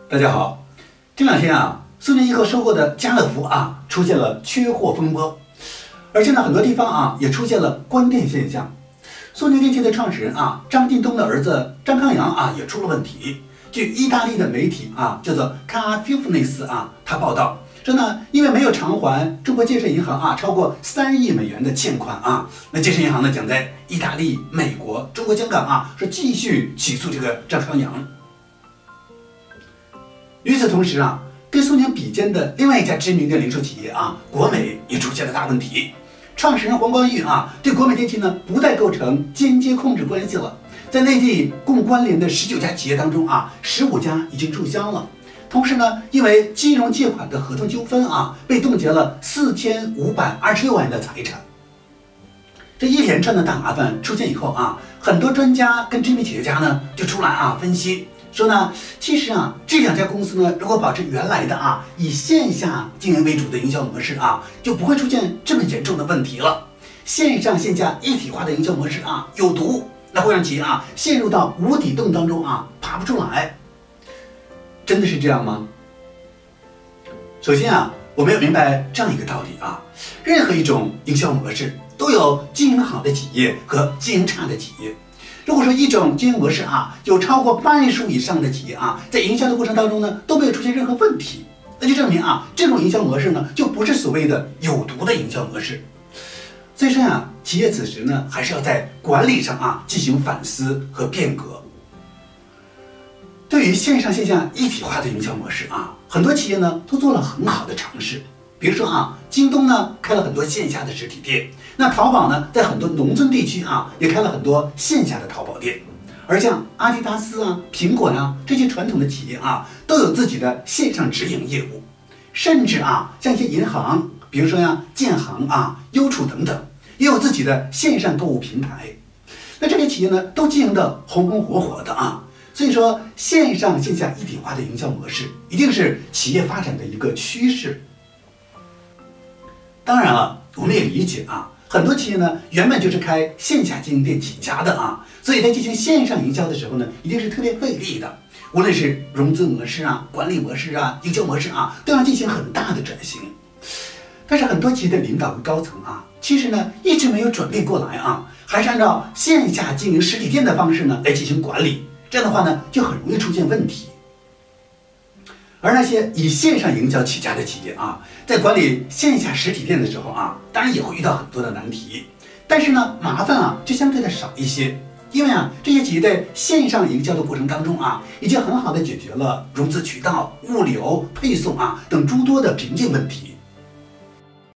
大家好，这两天苏宁易购收购的家乐福出现了缺货风波，而且呢很多地方也出现了关店现象。苏宁电器的创始人张近东的儿子张康阳也出了问题。据意大利的媒体叫做 Carfufnes 他报道说呢，因为没有偿还中国建设银行超过3亿美元的欠款那建设银行呢将在意大利、美国、中国香港说继续起诉这个张康阳。与此同时跟苏宁比肩的另外一家知名的零售企业国美也出现了大问题。创始人黄光裕对国美电器呢不再构成间接控制关系了，在内地共关联的19家企业当中15家已经注销了。同时呢，因为金融借款的合同纠纷被冻结了4526万元的财产。这一连串的大麻烦出现以后很多专家跟知名企业家呢就出来分析。说呢，其实这两家公司呢，如果保持原来的以线下经营为主的营销模式就不会出现这么严重的问题了。线上线下一体化的营销模式有毒，那会让企业陷入到无底洞当中爬不出来。真的是这样吗？首先我们要明白这样一个道理任何一种营销模式都有经营好的企业和经营差的企业。如果说一种经营模式有超过半数以上的企业在营销的过程当中呢都没有出现任何问题，那就证明这种营销模式呢就不是所谓的有毒的营销模式。所以说企业此时呢还是要在管理上进行反思和变革。对于线上线下一体化的营销模式很多企业呢都做了很好的尝试。比如说京东呢开了很多线下的实体店，那淘宝呢在很多农村地区也开了很多线下的淘宝店，而像阿迪达斯苹果这些传统的企业都有自己的线上直营业务，甚至像一些银行，比如说建行优储等等，也有自己的线上购物平台。那这些企业呢都经营的红红火火的所以说线上线下一体化的营销模式一定是企业发展的一个趋势。当然了，我们也理解很多企业呢原本就是开线下经营店起家的所以在进行线上营销的时候呢，一定是特别费力的。无论是融资模式管理模式营销模式都要进行很大的转型。但是很多企业的领导和高层其实呢一直没有转变过来还是按照线下经营实体店的方式呢来进行管理，这样的话呢就很容易出现问题。而那些以线上营销起家的企业在管理线下实体店的时候当然也会遇到很多的难题，但是呢麻烦就相对的少一些。因为这些企业在线上营销的过程当中已经很好的解决了融资渠道、物流、配送等诸多的瓶颈问题。